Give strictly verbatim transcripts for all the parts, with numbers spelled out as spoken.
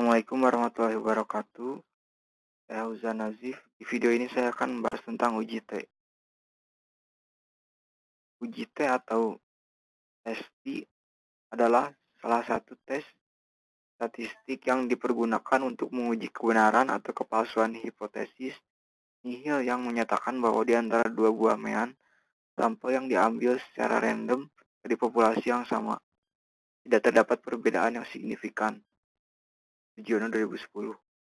Assalamualaikum warahmatullahi wabarakatuh. Saya Huzan Nazif. Di video ini saya akan membahas tentang uji T. Uji T atau tes T adalah salah satu tes statistik yang dipergunakan untuk menguji kebenaran atau kepalsuan hipotesis nihil yang menyatakan bahwa di antara dua buah mean sampel yang diambil secara random dari populasi yang sama tidak terdapat perbedaan yang signifikan. Tujuan dua ribu sepuluh.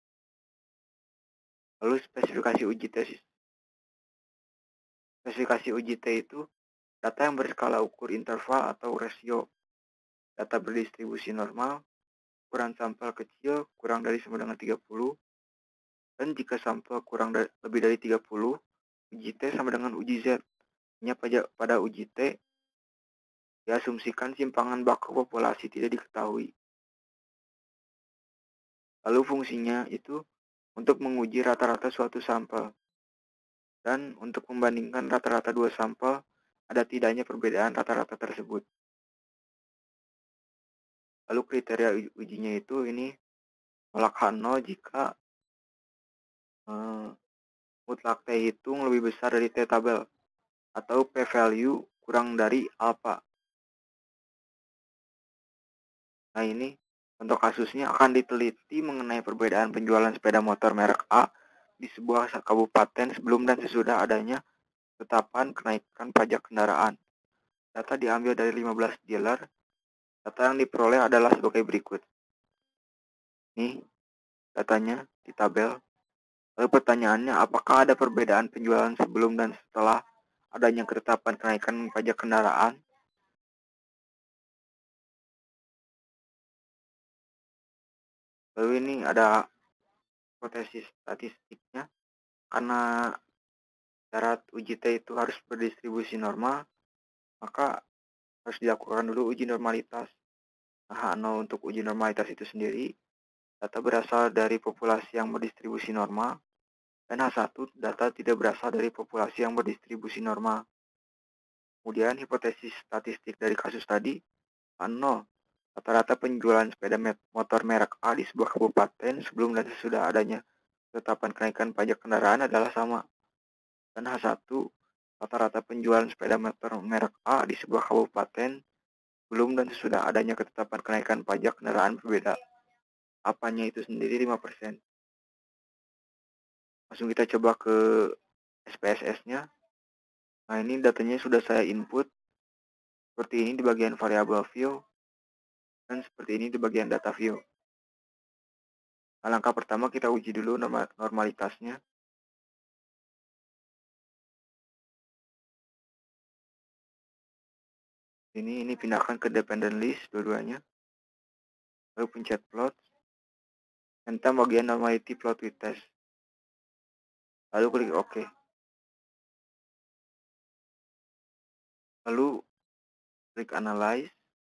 Lalu spesifikasi uji tesis. Spesifikasi uji T itu data yang berskala ukur interval atau rasio, data berdistribusi normal, ukuran sampel kecil kurang dari sama dengan tiga puluh, dan jika sampel kurang dari, lebih dari tiga puluh, uji T sama dengan uji Z. Hanya pada, pada uji T, diasumsikan simpangan baku populasi tidak diketahui. Lalu fungsinya itu untuk menguji rata-rata suatu sampel, dan untuk membandingkan rata-rata dua sampel, ada tidaknya perbedaan rata-rata tersebut. Lalu kriteria ujinya itu ini tolak H nol jika eh, mutlak T hitung lebih besar dari T tabel atau p-value kurang dari alpha. Nah ini untuk kasusnya akan diteliti mengenai perbedaan penjualan sepeda motor merek A di sebuah kabupaten sebelum dan sesudah adanya ketetapan kenaikan pajak kendaraan. Data diambil dari lima belas dealer. Data yang diperoleh adalah sebagai berikut. Nih datanya di tabel. Lalu pertanyaannya, apakah ada perbedaan penjualan sebelum dan setelah adanya ketetapan kenaikan pajak kendaraan? Lalu ini ada hipotesis statistiknya, karena syarat uji T itu harus berdistribusi normal, maka harus dilakukan dulu uji normalitas. Nah, H nol untuk uji normalitas itu sendiri, data berasal dari populasi yang berdistribusi normal, dan H satu data tidak berasal dari populasi yang berdistribusi normal. Kemudian hipotesis statistik dari kasus tadi, H nol, rata-rata penjualan sepeda motor merek A di sebuah kabupaten sebelum dan sesudah adanya ketetapan kenaikan pajak kendaraan adalah sama. Dan H satu, rata-rata penjualan sepeda motor merek A di sebuah kabupaten sebelum dan sesudah adanya ketetapan kenaikan pajak kendaraan berbeda. Apanya itu sendiri lima persen. Langsung kita coba ke S P S S-nya. Nah ini datanya sudah saya input. Seperti ini di bagian variable view. Dan seperti ini di bagian data view. Nah, langkah pertama kita uji dulu normalitasnya. Ini ini pindahkan ke dependent list dua-duanya. Lalu pencet plot. Enter bagian normality plot with test. Lalu klik OK. Lalu klik analyze.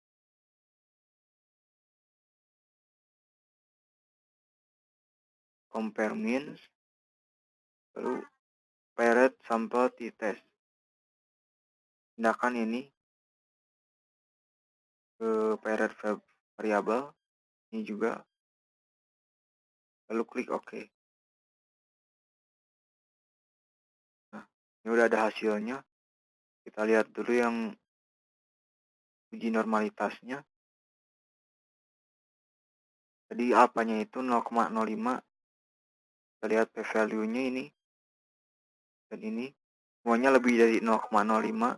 Compare means. Lalu paired sample t-test. Pindahkan ini ke paired variable. Ini juga. Lalu klik OK. Nah, ini udah ada hasilnya. Kita lihat dulu yang uji normalitasnya. Jadi alpanya itu nol koma nol lima. Kita lihat p-value-nya ini. Dan ini semuanya lebih dari nol koma nol lima.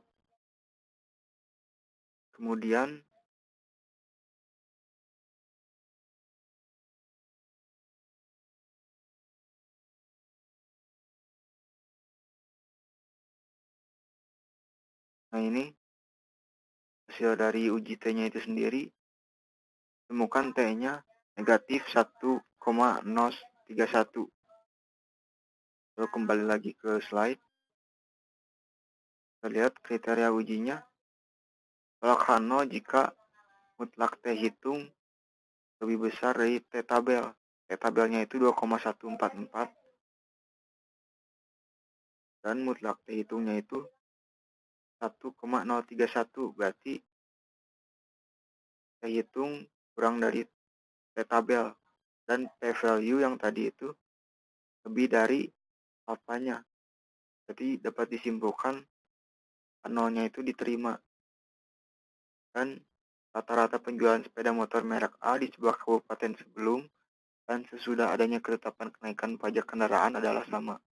Kemudian nah ini hasil dari uji T-nya itu sendiri. Temukan T-nya negatif satu koma nol tiga satu. Lalu kembali lagi ke slide. Kita lihat kriteria ujinya. Tolak H nol jika mutlak T hitung lebih besar dari T tabel. T tabelnya itu dua koma satu empat empat. Dan mutlak T hitungnya itu satu koma nol tiga satu. Berarti T hitung kurang dari T tabel. dan p-value yang tadi itu lebih dari alfanya. Jadi dapat disimpulkan nolnya itu diterima. Dan rata-rata penjualan sepeda motor merek A di sebuah kabupaten sebelum dan sesudah adanya ketetapan kenaikan pajak kendaraan adalah sama.